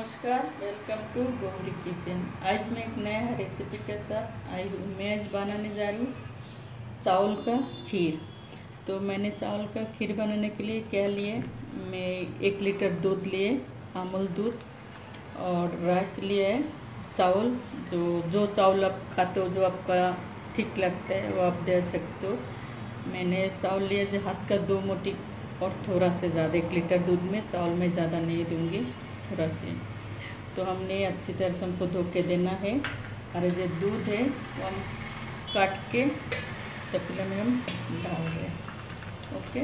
नमस्कार, welcome to Gauri kitchen. आज मैं एक नया रेसिपी के साथ आई हूँ। मैं आज बनाने जा रही हूँ चावल का खीर। तो मैंने चावल का खीर बनाने के लिए क्या लिए, मैं 1 लीटर दूध लिए, अमूल दूध, और राइस लिए है, चावल जो चावल आप खाते हो, जो आपका ठीक लगता है वो आप दे सकते हो। मैंने चावल लिया जो हाथ का 2 मुट्ठी और थोड़ा से ज़्यादा। 1 लीटर दूध में चावल में ज़्यादा नहीं दूंगी, थोड़ा से। तो हमने अच्छी तरह से हमको धो के देना है। और जो दूध है वो हम काट के तपले में हम डाल रहे हैं। ओके,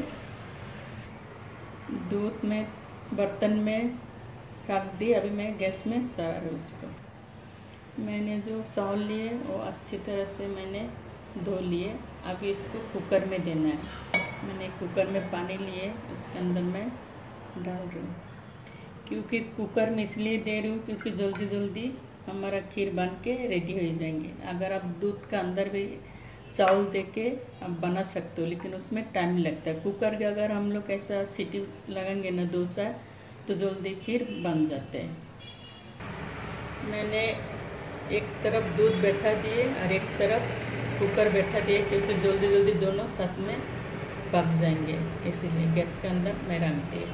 दूध में बर्तन में रख दी। अभी मैं गैस में सरा रही उसको। मैंने जो चावल लिए वो अच्छी तरह से मैंने धो लिए। अभी इसको कुकर में देना है। मैंने कुकर में पानी लिए, उसके अंदर मैं डाल रही हूँ। क्योंकि कुकर में इसलिए दे रही हूँ क्योंकि जल्दी जल्दी हमारा खीर बन के रेडी हो जाएंगे। अगर आप दूध का अंदर भी चावल दे के आप बना सकते हो, लेकिन उसमें टाइम लगता है। कुकर के अगर हम लोग ऐसा सीटी लगाएंगे ना डोसा, तो जल्दी खीर बन जाते हैं। मैंने एक तरफ दूध बैठा दिए और एक तरफ कुकर बैठा दिए, क्योंकि जल्दी जल्दी दोनों साथ में पक जाएंगे, इसीलिए गैस के अंदर मैं रख दी।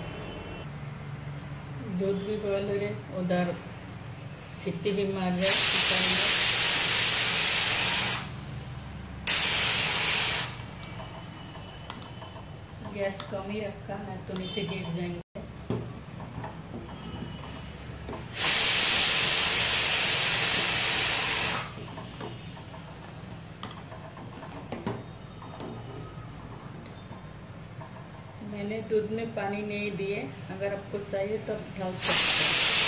दूध भी बॉयल हो रहे, उधर सीटी भी मार रहे कुकर में। गैस कम ही रखा है तो नीचे गिर जाएंगे। मैंने दूध में पानी नहीं दिए, अगर आपको चाहिए तो आप डाल सकते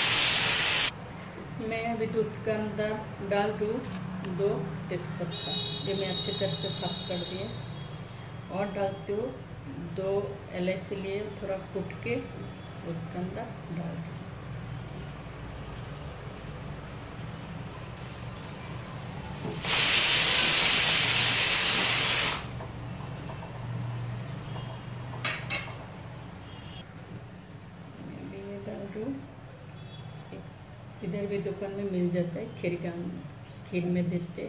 हैं। मैं अभी दूध के अंदर डाल दूँ 2 तेजपत्ता, जो मैं अच्छी तरह से साफ कर दिए, और डालती हूँ 2 इलायची लिए, थोड़ा कूट के उसके अंदर डाल दूँ। इधर भी दुकान में मिल जाता है, खीर में देते।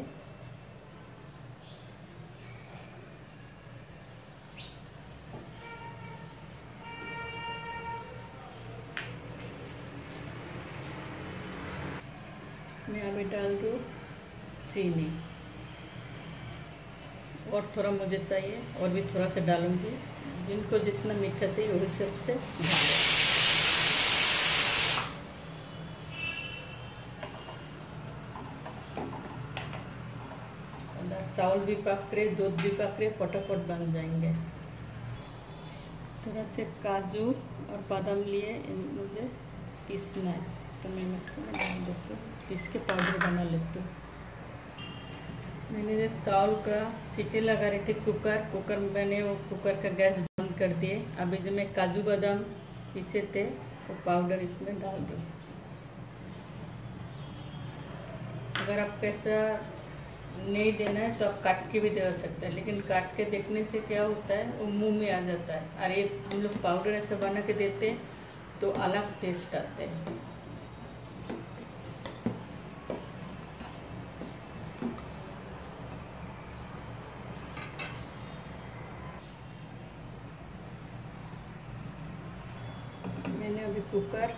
मैं अभी डाल दूँ चीनी, और थोड़ा मुझे चाहिए और भी थोड़ा सा डालूंगी। जिनको जितना मीठा चाहिए वही सबसे डालें। चावल भी पक रहे, दूध भी पक रहे, फटाफट बन जाएंगे। थोड़ा से काजू और बादाम लिए, मुझे पीसना है, तो मैं मिक्सर में डाल देती हूँ, पीस के पाउडर बना लेती हूँ। मैंने जो चावल का सीटी लगा रही थी कुकर में, मैंने वो कुकर का गैस बंद कर दिए। अभी जो मैं काजू बादाम पीसे थे वो पाउडर इसमें डाल दूँ। अगर आप कैसा नहीं देना है तो आप काट के भी दे सकते हैं, लेकिन काट के देखने से क्या होता है, वो मुंह में आ जाता है। और ये हम लोग पाउडर ऐसे बना के देते हैं तो अलग टेस्ट आते हैं। मैंने अभी कुकर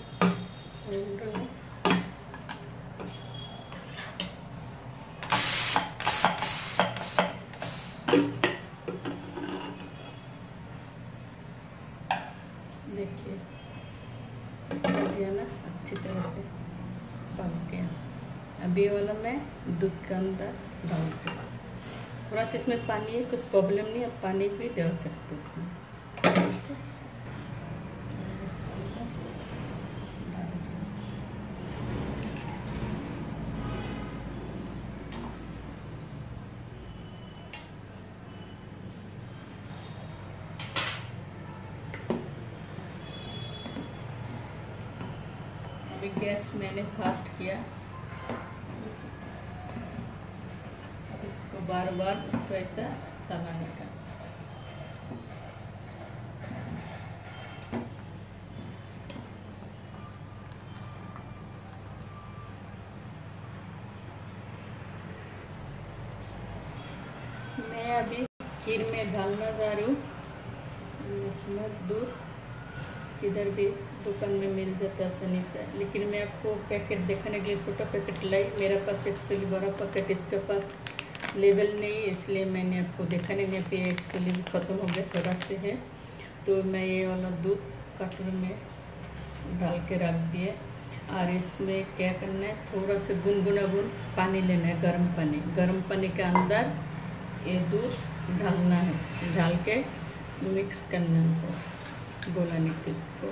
देखिए दिया ना, अच्छी तरह से पक गया। अभी ये वाला मैं दूध के अंदर डाल दूँ। थोड़ा सा इसमें पानी है, कुछ प्रॉब्लम नहीं, आप पानी भी दे सकते हो इसमें। गैस मैंने फास्ट किया। अब इसको बार बार इसको ऐसा चलाने का। अभी खीर में डालना जा रही हूँ। इसमें दूध किधर भी दुकान में मिल जाता है आसानी से, लेकिन मैं आपको पैकेट दिखाने के लिए छोटा पैकेट लाई। मेरे पास एक्चुअली बड़ा पैकेट इसके पास लेवल नहीं, इसलिए मैंने आपको दिखाने नहीं। फिर एक्चुअली ख़त्म हो गया थोड़ा से है, तो मैं ये वाला दूध कटोरी में डाल के रख दिए। और इसमें क्या करना है, थोड़ा सा गुनगुना पानी लेना है, गर्म पानी के अंदर ये दूध डालना है, डाल के मिक्स करना है, गोलाने के इसको।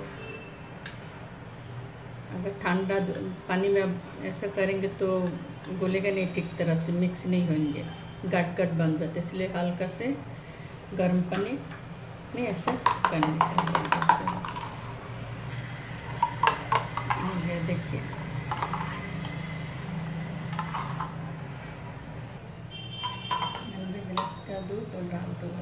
अगर ठंडा पानी में अब ऐसा करेंगे तो गोलेगा नहीं, ठीक तरह से मिक्स नहीं होंगे, गाट गाट बन जाते। इसलिए हल्का से गर्म पानी में ऐसा करने का। देखिए गिलास का दूध तो डाल दो।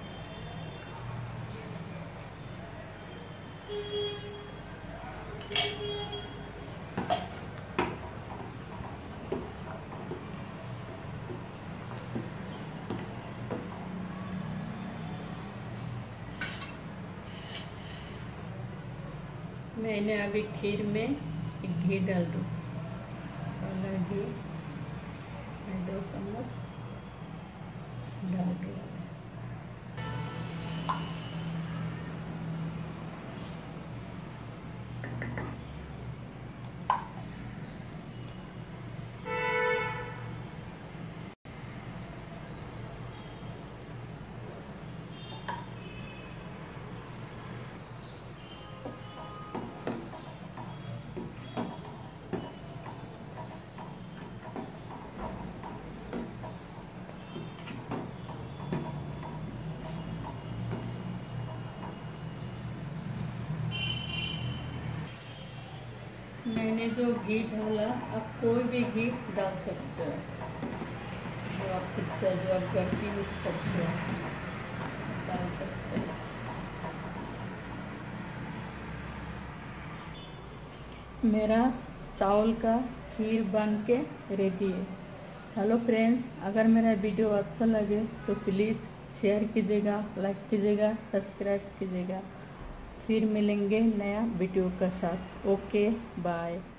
मैंने अभी खीर में घी डाल दूँ, घी 2 चम्मच डाल दूँ। मैंने जो घी डाला, आप कोई भी घी डाल सकते हो, जो आपकी इच्छा, जो आप घर की यूज़ करते हो डाल सकते हो। मेरा चावल का खीर बन के रेडी है। हेलो फ्रेंड्स, अगर मेरा वीडियो अच्छा लगे तो प्लीज़ शेयर कीजिएगा, लाइक कीजिएगा, सब्सक्राइब कीजिएगा। फिर मिलेंगे नया वीडियो के साथ। Okay bye.